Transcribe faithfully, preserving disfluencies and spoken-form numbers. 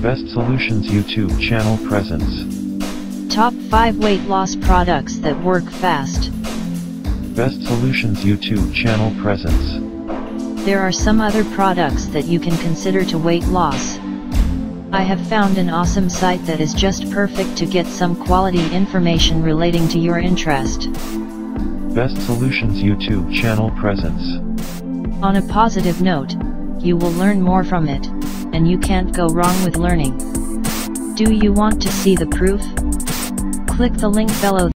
Best Solutions YouTube channel presents. Top five weight loss products that work fast. Best Solutions YouTube channel presents. There are some other products that you can consider to weight loss. I have found an awesome site that is just perfect to get some quality information relating to your interest. Best Solutions YouTube channel presents. On a positive note, you will learn more from it, and you can't go wrong with learning. Do you want to see the proof? Click the link below.